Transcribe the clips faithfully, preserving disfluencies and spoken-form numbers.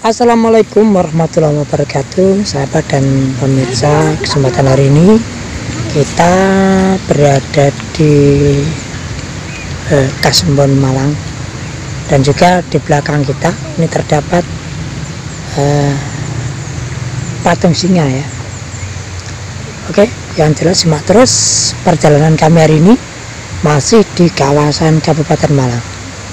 Assalamualaikum warahmatullahi wabarakatuh, sahabat dan pemirsa. Kesempatan hari ini kita berada di eh, Kasembon, Malang, dan juga di belakang kita ini terdapat eh, patung singa ya. Oke, yang jelas simak terus perjalanan kami hari ini masih di kawasan Kabupaten Malang.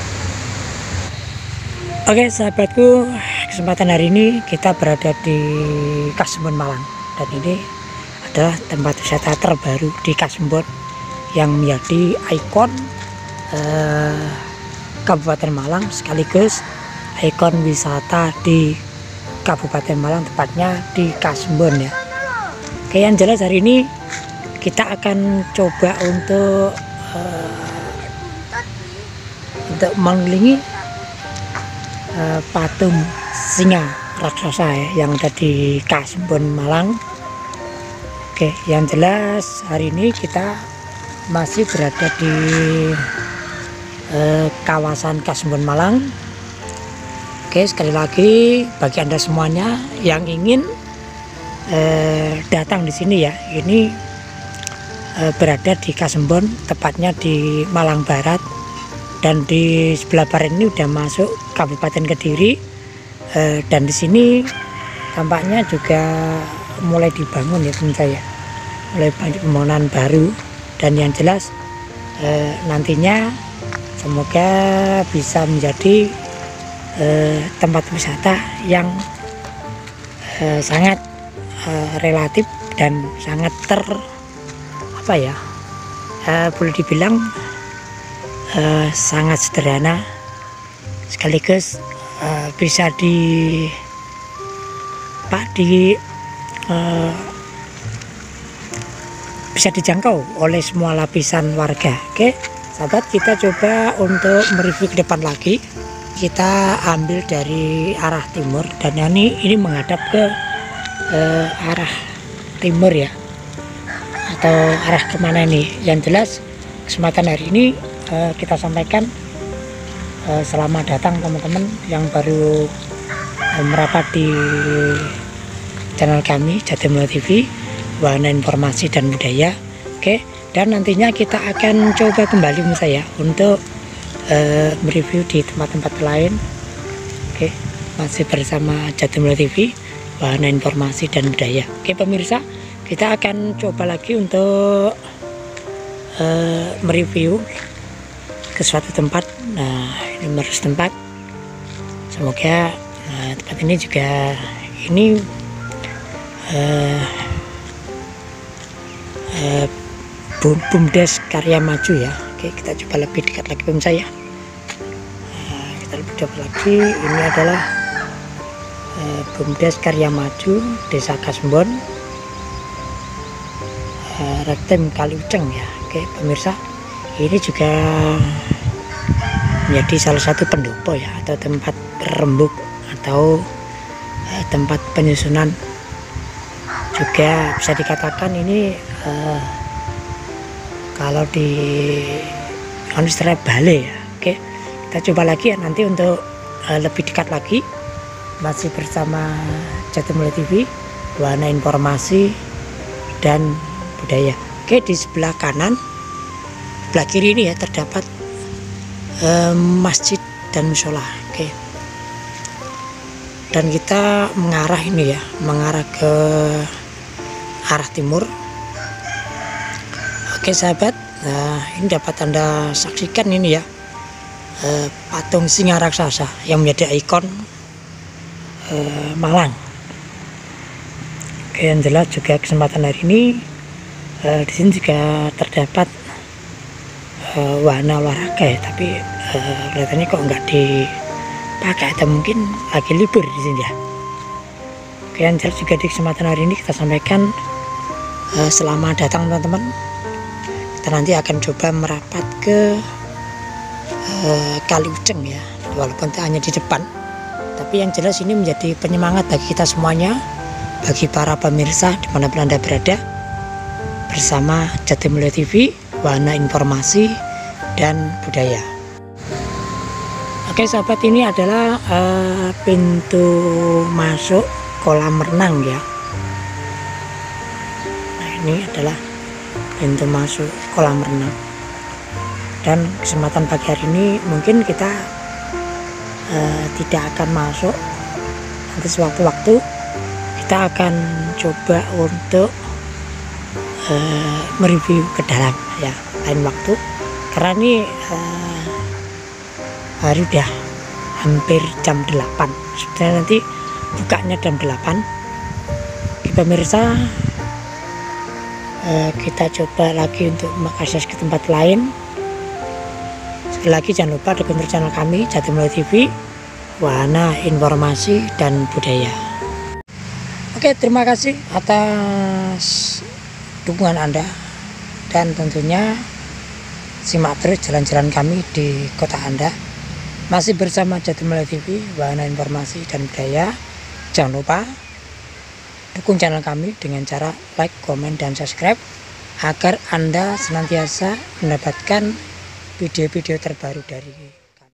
Oke sahabatku, kesempatan hari ini kita berada di Kasembon, Malang, dan ini adalah tempat wisata terbaru di Kasembon yang menjadi ikon eh, Kabupaten Malang, sekaligus ikon wisata di Kabupaten Malang, tepatnya di Kasembon ya. Oke, yang jelas hari ini kita akan coba untuk eh, untuk mengelilingi Uh, patung singa raksasa ya, yang ada di Kasembon, Malang. Oke, yang jelas hari ini kita masih berada di uh, kawasan Kasembon, Malang. Oke, sekali lagi bagi Anda semuanya yang ingin uh, datang di sini ya, ini uh, berada di Kasembon, tepatnya di Malang Barat, dan di sebelah barat ini udah masuk Kabupaten Kediri, eh, dan di sini tampaknya juga mulai dibangun ya pemirsa ya, mulai banyak pembangunan baru, dan yang jelas eh, nantinya semoga bisa menjadi eh, tempat wisata yang eh, sangat eh, relatif dan sangat ter apa ya eh, boleh dibilang Uh, sangat sederhana, sekaligus uh, bisa di pak di uh, bisa dijangkau oleh semua lapisan warga. Oke sahabat, kita coba untuk mereview ke depan lagi. Kita ambil dari arah timur, dan ini ini menghadap ke uh, arah timur ya, atau arah kemana ini. Yang jelas kesempatan hari ini Uh, kita sampaikan uh, selamat datang teman-teman yang baru uh, merapat di channel kami Jatimulyo T V, Wahana Informasi dan Budaya. Oke, dan nantinya kita akan coba kembali saya untuk uh, mereview di tempat-tempat lain. Oke, masih bersama Jatimulyo T V, Wahana Informasi dan Budaya. Oke pemirsa, kita akan coba lagi untuk uh, mereview ke suatu tempat. Nah, ini harus tempat, semoga nah, tempat ini juga ini uh, uh, BUMDes Karya Maju ya. Oke, kita coba lebih dekat lagi pemirsa ya. Nah, kita lebih dekat lagi, ini adalah uh, BUMDes Karya Maju Desa Kasembon, uh, Rektem Kaliuceng ya. Oke pemirsa, ini juga menjadi salah satu pendopo ya, atau tempat rembuk, atau eh, tempat penyusunan, juga bisa dikatakan ini eh, kalau di istilah bale ya. Oke, kita coba lagi ya nanti untuk eh, lebih dekat lagi, masih bersama Jatimulyo T V, Wahana Informasi dan Budaya. Oke, di sebelah kanan, sebelah kiri ini ya terdapat eh, masjid dan musola. Oke, dan kita mengarah ini ya, mengarah ke arah timur. Oke sahabat, nah ini dapat Anda saksikan ini ya, eh, patung singa raksasa yang menjadi ikon eh, Malang. Oke, yang jelas juga kesempatan hari ini eh, di sini juga terdapat Uh, wahana olahraga ya, tapi uh, kelihatannya kok nggak dipakai, atau mungkin lagi libur di sini ya. Oke, yang jelas juga di kesempatan hari ini kita sampaikan uh, selamat datang teman-teman. Kita nanti akan coba merapat ke uh, Kaliuceng ya, walaupun hanya di depan, tapi yang jelas ini menjadi penyemangat bagi kita semuanya, bagi para pemirsa dimanapun Anda berada, bersama Jatimulyo T V, Wahana Informasi dan Budaya. Oke sahabat, ini adalah uh, pintu masuk kolam renang ya. Nah ini adalah pintu masuk kolam renang. Dan kesempatan pagi hari ini mungkin kita uh, tidak akan masuk. Nanti sewaktu-waktu kita akan coba untuk uh, mereview ke dalam ya, lain waktu. Karena ini uh, hari udah hampir jam delapan. Sebenarnya nanti bukanya jam delapan. Oke pemirsa, uh, kita coba lagi untuk mengakses ke tempat lain. Sekali lagi jangan lupa dukung channel kami Jatimulyo T V, Wahana Informasi dan Budaya. Oke, terima kasih atas dukungan Anda, dan tentunya simak terus jalan-jalan kami di kota Anda. Masih bersama Jatimulyo T V, Wahana Informasi dan Budaya. Jangan lupa dukung channel kami dengan cara like, komen, dan subscribe agar Anda senantiasa mendapatkan video-video terbaru dari